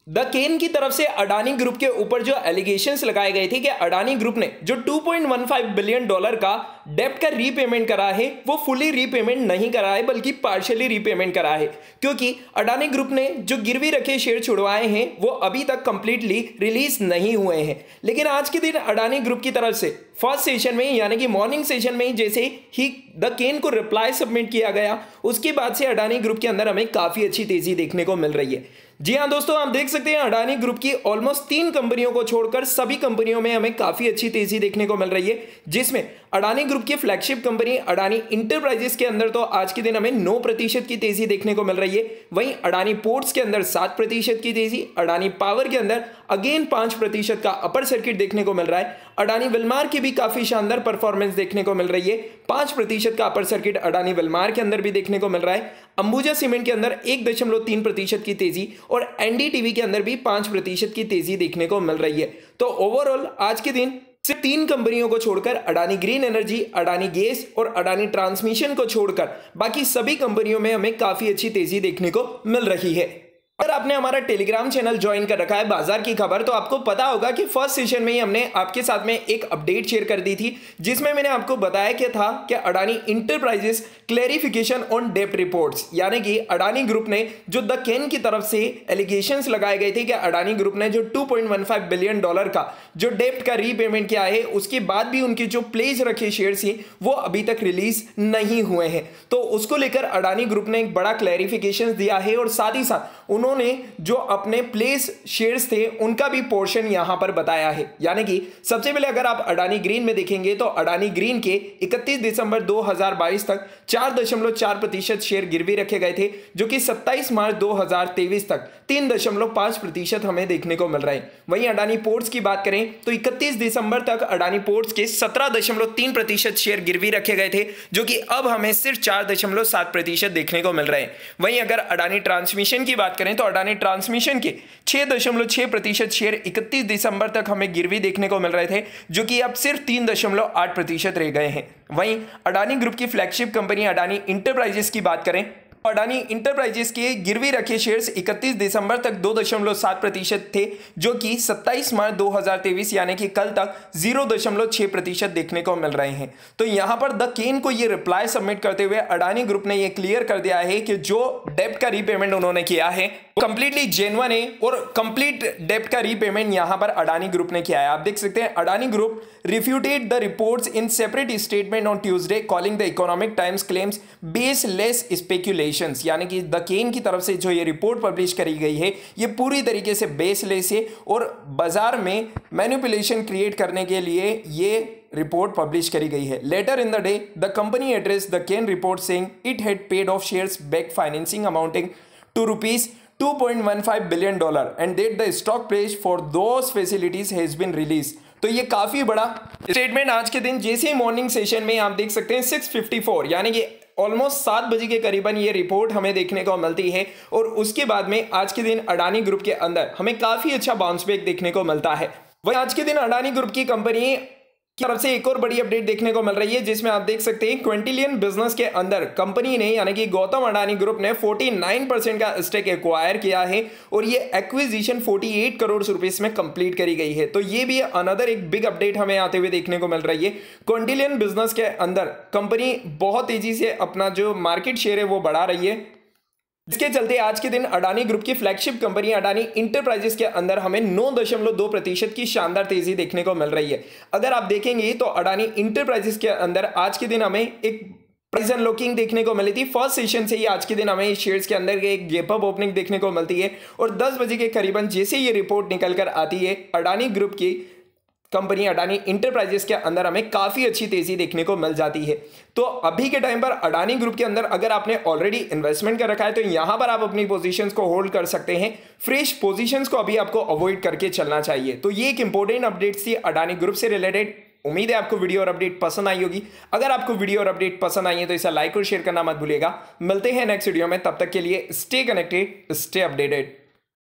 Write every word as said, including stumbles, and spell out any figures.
The केन की तरफ से अडानी ग्रुप के ऊपर जो एलिगेशंस लगाए गए थे कि अडानी ग्रुप ने जो two point one five billion dollar का डेब्ट का रीपेमेंट करा है वो फुली रीपेमेंट नहीं करा है बल्कि पार्शियली रीपेमेंट करा है, क्योंकि अडानी ग्रुप ने जो गिरवी रखे शेयर छुड़वाए हैं वो अभी तक कंप्लीटली रिलीज नहीं हुए हैं। लेकिन आज के दिन अडानी ग्रुप की तरफ से फर्स्ट सेशन में यानी कि मॉर्निंग सेशन में जैसे ही द केन को रिप्लाई सबमिट किया गया उसके बाद से अडानी ग्रुप के अंदर हमें काफी अच्छी तेजी देखने को मिल रही है। जी हाँ दोस्तों, आप देख सकते हैं अडानी ग्रुप की ऑलमोस्ट तीन कंपनियों को छोड़कर सभी कंपनियों में हमें काफी अच्छी तेजी देखने को मिल रही है, जिसमें अडानी ग्रुप की फ्लैगशिप कंपनी अडानी इंटरप्राइजेस के अंदर तो आज के दिन हमें नौ प्रतिशत की तेजी देखने को मिल रही है। वहीं अडानी पोर्ट्स के अंदर सात प्रतिशत की तेजी, अडानी पावर के अंदर अगेन पांच प्रतिशत का अपर सर्किट देखने को मिल रहा है। अडानी विलमार की भी काफी शानदार परफॉर्मेंस देखने को मिल रही है, पांच प्रतिशत का अपर सर्किट अडानी विलमार के अंदर भी देखने को मिल रहा है। अंबुजा सीमेंट के अंदर एक दशमलव तीन प्रतिशत की तेजी और एनडीटीवी के अंदर भी पांच प्रतिशत की तेजी देखने को मिल रही है। तो ओवरऑल आज के दिन सिर्फ तीन कंपनियों को छोड़कर Adani green energy, Adani gas और अडानी ट्रांसमिशन को छोड़कर बाकी सभी कंपनियों में हमें काफी अच्छी तेजी देखने को मिल रही है। अगर आपने हमारा टेलीग्राम चैनल ज्वाइन कर रखा है बाजार की खबर, तो आपको पता होगा कि फर्स्ट सेशन में ही हमने आपके साथ में एक अपडेट शेयर कर दी थी जिसमें मैंने आपको बताया क्या था कि अडानी इंटरप्राइजेस क्लैरिफिकेशन ऑन डेब्ट रिपोर्ट्स, यानी कि अडानी ग्रुप ने जो द केन की तरफ से एलिगेशंस लगाए गए थे कि अडानी ग्रुप ने जो two point one five billion dollar का जो डेब्ट का रीपेमेंट किया है उसके बाद भी उनके जो प्लेज रखे शेयर्स हैं वो अभी तक रिलीज नहीं हुए हैं। तो उसको लेकर अडानी ग्रुप ने एक बड़ा क्लैरिफिकेशन दिया है और साथ ही साथ उन्होंने जो अपने प्लेस शेयर्स थे उनका भी पोर्शन यहां पर बताया है। यानी कि सबसे पहले अगर आप अडानी ग्रीन में देखेंगे तो अडानी ग्रीन के इकतीस दिसंबर दो हज़ार बाईस तक चार दशमलव चार प्रतिशत शेयर गिरवी रखे गए थे, जो कि सत्ताईस मार्च दो हज़ार तेईस तक तीन दशमलव पांच प्रतिशत हमें देखने को मिल रहा है। वहीं अडानी पोर्ट्स की बात करें तो इकतीस दिसंबर तक अडानी पोर्ट्स के सत्रह दशमलव तीन प्रतिशत शेयर गिरवी रखे गए थे, जो कि अब हमें सिर्फ चार दशमलव सात प्रतिशत देखने को मिल रहे हैं। वहीं अगर अडानी ट्रांसमिशन की बात करें तो अडानी ट्रांसमिशन के छह दशमलव छह प्रतिशत शेयर इकतीस दिसंबर तक हमें गिरवी देखने को मिल रहे थे, जो कि अब सिर्फ तीन दशमलव आठ प्रतिशत रह गए हैं। वहीं अडानी ग्रुप की फ्लैगशिप कंपनी अडानी इंटरप्राइजेस की बात करें, अडानी इंटरप्राइजेस के गिरवी रखे शेयर्स इकतीस दिसंबर तक दो दशमलव सात प्रतिशत थे, जो कि सत्ताईस मार्च दो हज़ार तेईस यानी कि कल तक जीरो दशमलव छह प्रतिशत देखने को मिल रहे हैं। तो यहां पर द केन को ये रिप्लाई सबमिट करते हुए अडानी ग्रुप ने ये क्लियर कर दिया है कि जो डेब्ट का रीपेमेंट उन्होंने किया है वो कंप्लीटली जेन्युइन है और कंप्लीट डेब्ट का रीपेमेंट यहां पर अडानी ग्रुप ने किया है। आप देख सकते हैं Adani group refuted the reports in separate statement on Tuesday, calling the Economic Times claims baseless speculations। यानी कि द केन की तरफ से जो ये रिपोर्ट पब्लिश करी गई है ये पूरी तरीके से बेसलेस है और बाजार में मैनिपुलेशन क्रिएट करने के लिए ये रिपोर्ट पब्लिश करी गई है। Later in the day the company address the Ken report saying it had paid off shares back financing amounting to rupees two point one five billion dollar and that the stock pledge for those facilities has been release. तो ये काफी बड़ा statement आज के दिन जैसे ही morning session में आप देख सकते हैं छह चौवन यानी कि ऑलमोस्ट सात बजे के करीबन ये रिपोर्ट हमें देखने को मिलती है और उसके बाद में आज के दिन अडानी ग्रुप के अंदर हमें काफी अच्छा बाउंस बैक देखने को मिलता है। वहीं आज के दिन अडानी ग्रुप की कंपनी की तरफ से एक और बड़ी अपडेट देखने को मिल रही है, जिसमें आप देख सकते हैं क्विंटिलियन बिजनेस के अंदर कंपनी ने यानी कि गौतम अडानी ग्रुप ने उनचास परसेंट का स्टेक एक्वायर किया है और ये एक्विजिशन अड़तालीस करोड़ रुपए में कंप्लीट करी गई है। तो ये भी अनदर एक बिग अपडेट हमें आते हुए देखने को मिल रही है। क्विंटिलियन बिजनेस के अंदर कंपनी बहुत तेजी से अपना जो मार्केट शेयर है वो बढ़ा रही है। इसके चलते आज के दिन अडानी ग्रुप की फ्लैगशिप कंपनी अडानी इंटरप्राइजेस के अंदर हमें नौ दशमलव दो प्रतिशत की शानदार तेजी देखने को मिल रही है। अगर आप देखेंगे तो अडानी इंटरप्राइजेस के अंदर आज के दिन हमें एक प्राइस अनलॉकिंग देखने को मिली थी। फर्स्ट सेशन से ही आज के दिन हमें शेयर्स के अंदर एक गैप अप ओपनिंग देखने को मिलती है और दस बजे के करीबन जैसे ये रिपोर्ट निकल कर आती है अडानी ग्रुप की कंपनी अडानी इंटरप्राइजेस के अंदर हमें काफी अच्छी तेजी देखने को मिल जाती है। तो अभी के टाइम पर अडानी ग्रुप के अंदर अगर आपने ऑलरेडी इन्वेस्टमेंट कर रखा है तो यहां पर आप अपनी पोजीशंस को होल्ड कर सकते हैं। फ्रेश पोजीशंस को अभी आपको अवॉइड करके चलना चाहिए। तो ये एक इंपॉर्टेंट अपडेट थी अडानी ग्रुप से रिलेटेड। उम्मीद है आपको वीडियो और अपडेट पसंद आई होगी। अगर आपको वीडियो और अपडेट पसंद आई है तो इसे लाइक और शेयर करना मत भूलिएगा। मिलते हैं नेक्स्ट वीडियो में, तब तक के लिए स्टे कनेक्टेड, स्टे अपडेटेड।